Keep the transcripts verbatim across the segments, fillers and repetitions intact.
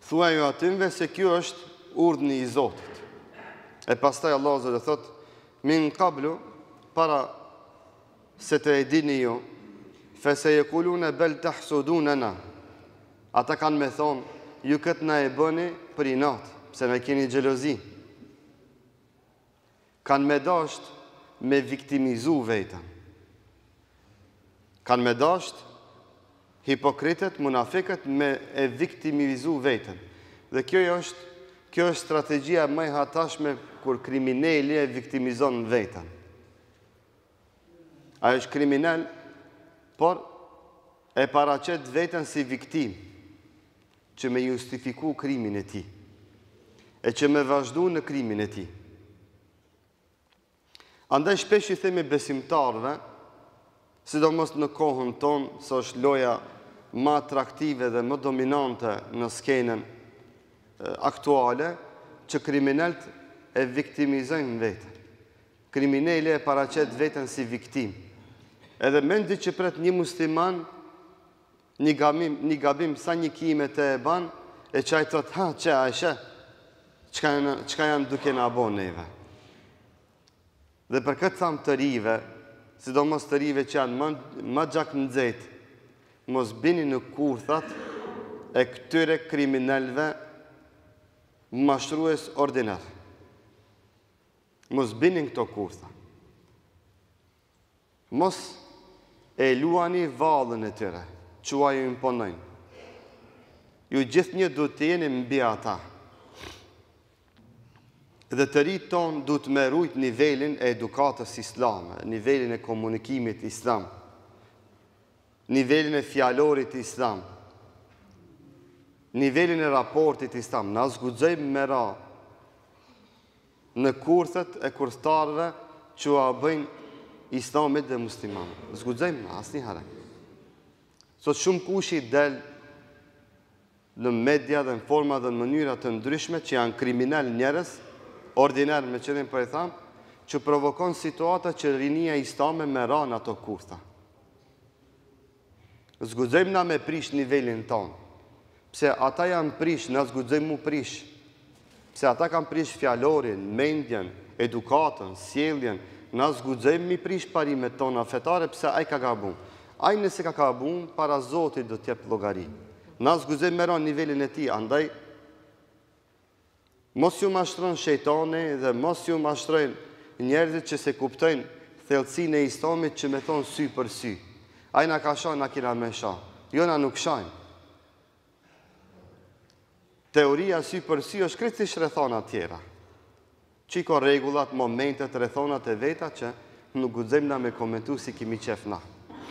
Thuaj ju atymve se kjo është urdhni i Zotit. E pastaj Allah Azza wa thot, min qablu, para se të e dini ju, fe se je kulune bel të hsudunena. Ata kanë me thonë, ju këtë na e bëni për i natë, pse me keni gjelozi. Kanë me dasht me viktimizu vetën. Kanë me dasht hipokritet, munafikët me e viktimizu vetën. Dhe kjo është, kjo është strategjia më e hatashme kur kriminali e viktimizon vetën. Ajo është kriminal, por e paraqet vetën si viktim, që me justifiku krimin e ti, e që me vazhdu në krimin e ti. Andaj shpesh i themi besimtarve, sidomos në kohën tonë, së është loja më atraktive dhe më dominante në skenën aktuale, që kriminalët e viktimizojnë vetën. Kriminali e paraqet vetën si viktim. Edhe mendi që pret një musliman, një gabim, një gabim sa një kime të e ban, e qaj thot, ha, që a ishe, qka janë duke në abon neve. Dhe për këtë thamë të rive, sidomos të rive që janë më gjak në zetë, mos bini në kurthat e këtyre kriminalve mashtrues ordinar. Mos bini në këto kurtha. Mos e luani vallën e tyre, qua ju imponojnë. Ju gjithë një du të jeni mbi ata. Dhe të rritë tonë du të merujt nivelin e edukatës islame, nivelin e komunikimit islam, nivelin e fjalorit islam, nivelin e raportit islam. Na zgudzojmë me ra në kurthet e kurthtarëve që a bëjnë islamit dhe muslimanë. Zgudzojmë na, asë një herë. Sot shumë kush i del në media dhe në forma dhe në mënyra të ndryshme që janë kriminal njerës, ordinar me qëllim për e thamë, që provokon situata që rinia islame me ra në ato kurtha. Zgudzojmë na me prish nivelin tonë. Pse ata janë prish, na zgudzojmë mu prish. Pse ata kanë prish fjalorin, mendjen, edukatën, sjelljen, na zgudzojmë mi prish parimet tona fetare, pse ai ka gabun. Ai nëse ka gabun, para Zotit do t'jep llogari. Na zgudzojmë me ra nivelin e tij, andaj mos ju mashtron shejtani dhe mos ju mashtrojnë njerëzit që se kuptojnë thellësinë e islamit që me thonë sy për sy. Ai na ka shah, na kena me shah. Jo, na nuk shajnë. Teoria sy për sy është krejtësisht rrethana tjera. Qiko rregullat, momentet, rrethonat e veta që nuk guxojmë na me komentu si kimi qef na.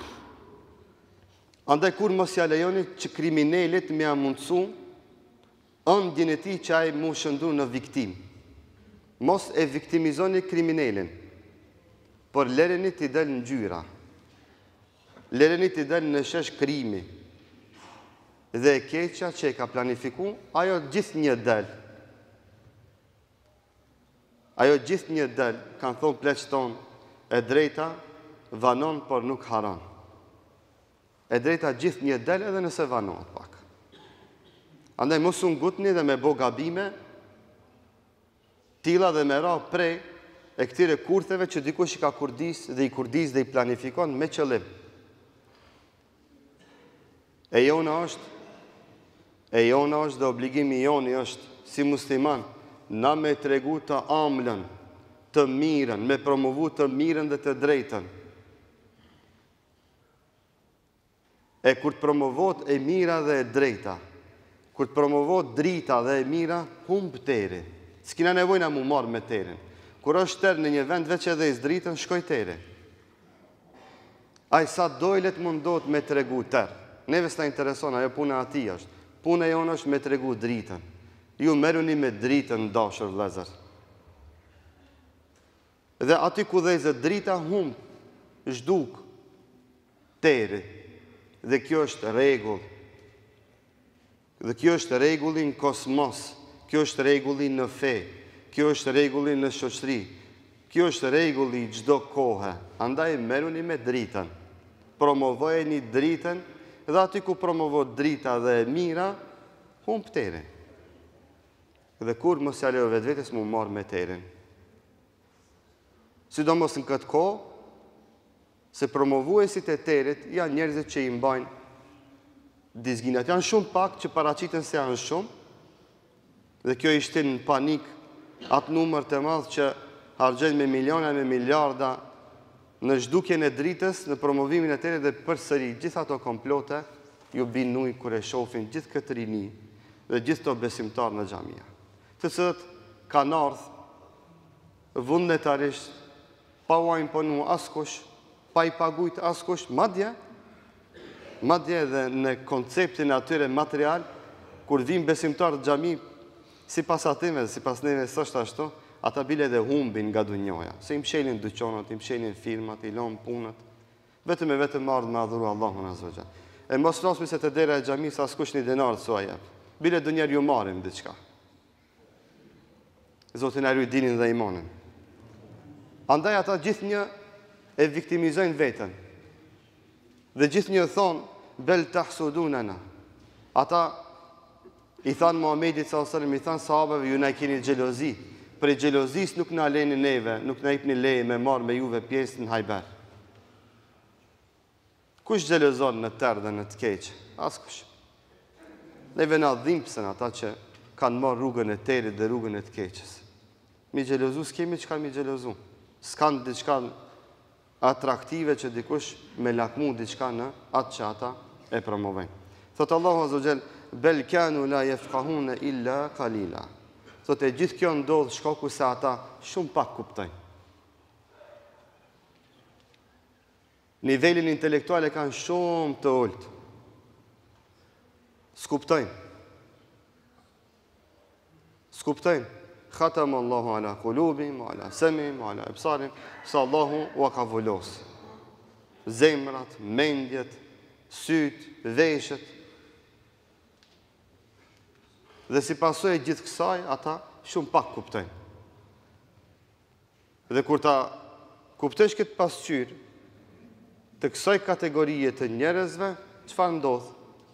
Andaj kur mos ja lejoni që kriminalit me a mundësu ëndjen e tij që ai mu shëndru në viktim. Mos e viktimizoni kriminalin, por lereni t'i del në gjyra. Lereni t'i del në shesh krimi. Dhe e keqja që e ka planifiku, ajo gjithë një del. Ajo gjithë një del, kanë thonë pleqë tonë, e drejta vanon, por nuk haron. E drejta gjithë një del edhe nëse vanon pak. Andaj mos unë gutni dhe me bo gabime, tila dhe me ra prej e këtire kurtheve që dikush i ka kurdis dhe i kurdis dhe i planifikon me qëllim. E jona është, e jona është dhe obligimi joni është, si musliman, na me tregu të amlën, të mirën, me promovu të mirën dhe të drejtën. E kur të promovot e mira dhe e drejta, kur të promovot drita dhe e mira, humbë teri. S'kina nevojna mu marë me terin. Kur është terë në një vend, veç edhe i zdritën, shkoj teri. Aj sa dojlet mundot me të regu terë. Neve s'ta intereson, ajo puna ati është. Puna jonë është me të regu dritën. Ju meruni me dritën dashër vlezër. Dhe aty ku dhezë drita, humbë, zhduk, teri. Dhe kjo është regull. Dhe kjo është regullin kosmos, kjo është regullin në fe, kjo është regullin në shoqëri, kjo është regullin gjdo kohë. Andaj meruni me dritën, promovojeni dritën, dhe aty ku promovot drita dhe mira, humbë tere. dhe kur mos ja lejo vetë vetës mu marrë me terin. Sidomos në këtë kohë, se promovuesit e terit janë njerëzit që i mbajnë dizginat. Janë shumë pak që paraqiten se janë shumë, dhe kjo i shtin në panik atë numër të madh që harxojnë me miliona, me miliarda në zhdukjen e dritës, në promovimin e terit dhe përsëri gjithë ato komplote ju bin ujë kur e shohin gjithë këtë rini dhe gjithë to besimtar në xhamia. Të cilët kanë ardhur vullnetarisht, pa u imponu askush, pa i pagujt askush, madje, madje edhe në konceptin e atyre material, kur vim besimtar të xhami, si pas atime, si pas neve s'është ashtu, ata bile dhe humbin nga dunjoja. Se i mshelin dyqanat, i mshelin firmat, i lon punët, vetëm e vetëm ardhë me adhuru Allahun azza wa jall. E mos flasmi se të dera e xhamisë askush një denar të suaj jep. Bile do njerë ju marim diçka. Zotin e ruaj dinin dhe imanin. Andaj ata gjithë një e viktimizojnë vetën. Dhe gjithë një thonë, bel tahsudunana. Ata i thanë Muhamedit sallallahu alaihi wasallam, i thanë sahabeve, ju na keni xhelozi. Për xhelozis nuk na leni neve, nuk na jepni leje me marrë me juve pjesë në Hajber. Kush xhelozon në tërë dhe në të keq? Askush. Neve na dhimbsen ata që kanë marrë rrugën e terit dhe rrugën e të keqës. Mi xhelozu s'kemi çka mi xhelozu. S'kan diçka atraktive që dikush me lakmu diçka në atë që ata e promovojnë. Thotë Allahu azza wa jall, bel kanu la yafqahuna illa qalila. Thotë e gjithë kjo ndodh shkaku se ata shumë pak kuptojnë. Nivelin intelektual e kanë shumë të ulët. S'kuptojnë. S'kuptojnë. Khatama Allahu ala qulubihim, ala sam'ihim, ala absarihim, sa Allahu u ka vulos. Zemrat, mendjet, syt, veshët. Dhe si pasojë gjithë kësaj, ata shumë pak kuptojnë. Dhe kur ta kuptojsh këtë pasqyrë të kësaj kategorie të njerëzve, çfarë ndodh?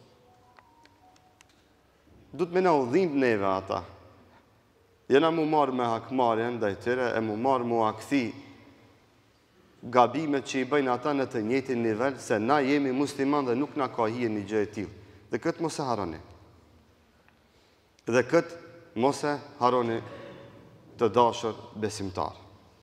Duhet me na udhim neve ata. Jena mu marë me hakmarjen ndaj tyre, e mu marë mu akthi gabimet që i bëjnë ata në të njëjtin nivel, se na jemi musliman dhe nuk na ka hije një gjë e tillë. Dhe këtë mos e harroni. Dhe këtë mos e harroni të dashur besimtar.